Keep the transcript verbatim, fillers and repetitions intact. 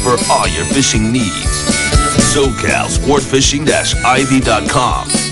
for all your fishing needs. SoCal Sportfishing I V dot com.